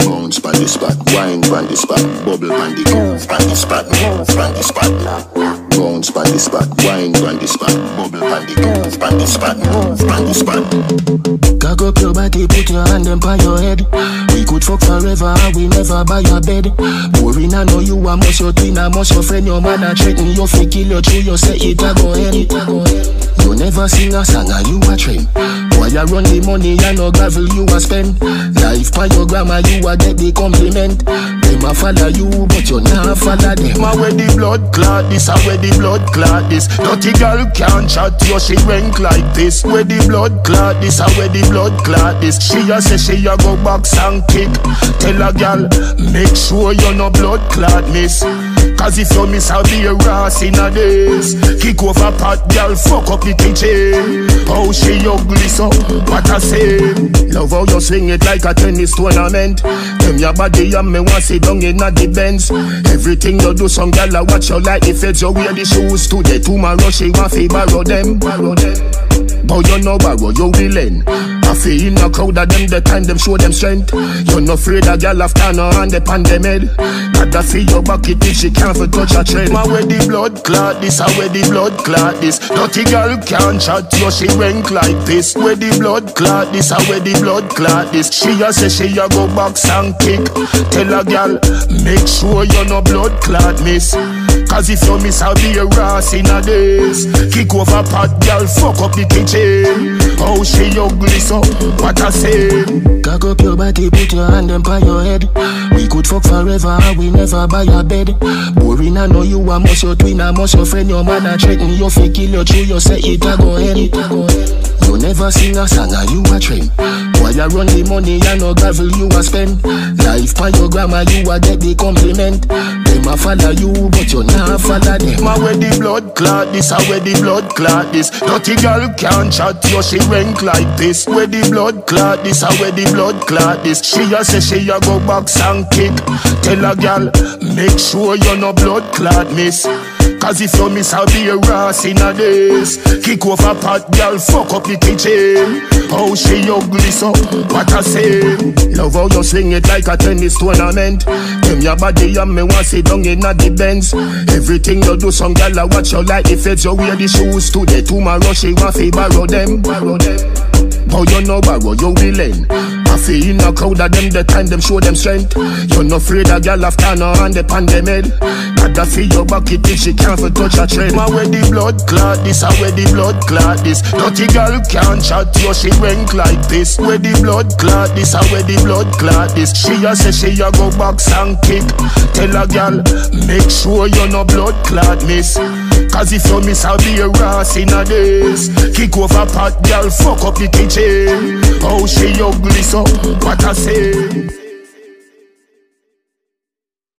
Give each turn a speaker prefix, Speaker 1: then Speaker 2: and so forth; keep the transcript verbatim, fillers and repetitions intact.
Speaker 1: Bounce pan the spot, wine pan the spot, bubble pan the groove pan the spot, move pan the spot. Bounce pan the spot, wine pan the spot, bubble pan the groove pan the spot, move pan the spot.
Speaker 2: Cock up your body, put your hand on your head. We could fuck forever, we never buy your bed. Boring, I know you are much your twin, I much your friend. Your man a threaten you, fi kill you true. You say it a go ahead, it a go ahead. You never sing a song and you a train. Why you run the money and no gravel you a spend? Life by your grandma you a get the compliment. Them a follow you but you not follow them.
Speaker 3: Ma where the blood clot this, a where the blood clot this. Dirty girl can't chat you, she rank like this. Where the blood clot this, a where the blood clot this. She a say she a go box and kick. Tell a girl make sure you no blood clot miss. Cause if you miss, I'll be a ras in a days. Kick over pot, girl, fuck up the kitchen. How she ugly so, what I say. Love how you swing it like a tennis tournament. Them your body and me want sit down in a the Benz. Everything you do, some girl I watch you like the feds. You wear the shoes today, tomorrow she want to borrow them, borrow them. But you no borrow, you willing. I feel in a crowd of them, the time them show them strength. You're not afraid a girl after no hand upon them head. Gotta feel your bucket if she can't for touch a tread. Ma where the blood clot this, a where the blood clot this. Dirty girl can't chat you, she rank like this. Where the blood clot this, a where the blood clot this. She a say she a go box and kick. Tell a girl make sure you no blood clot miss. Cause if you miss, I'll be a ras in a days. Kick over pot, girl, fuck up the kitchen. How she ugly so, what I say.
Speaker 2: Cock up your body, put your hand on your head. We could fuck forever, we never buy a bed. Boring, I know you are much your twin, I much your friend. Your man a threaten you, fi kill you true. You say it a go ahead, it a go ahead. You never sing a song and you a train. Why you run the money and no gravel you a spend? Life by your grandma you a get the compliment. Them a follow you but you not follow them.
Speaker 3: Ma where the blood clot this, a where the blood clot this. Dirty girl can't chat you, she rank like this. Where the blood clot this, a where the blood clot this. She a say she a go box and kick. Tell a girl make sure you no blood clot miss. Cause if you miss, I'll be a ras in a days. Kick over pot, girl, fuck up the kitchen. How she ugly so, what I say. Love how you swing it like a tennis tournament. Them your body and me want sit down in a the Benz. Everything you do, some girl I watch you like the feds. You wear the shoes today, tomorrow she want to borrow them, borrow them. But you no borrow, you willing. I feel in a crowd of them, the time them show them strength. You're not afraid a girl after no hand upon them head. Gotta feel your bucket if she can't for touch a tread. Ma where the blood clot this, a where the blood clot this. Dirty girl can't chat you, she rank like this. Where the blood clot this, a where the blood clot this. She a say she a go box and kick. Tell a girl make sure you no blood clot miss. Cause if you miss, I'll be a ras in a days. Kick over pot, girl, fuck up the kitchen. How she ugly so, what I say.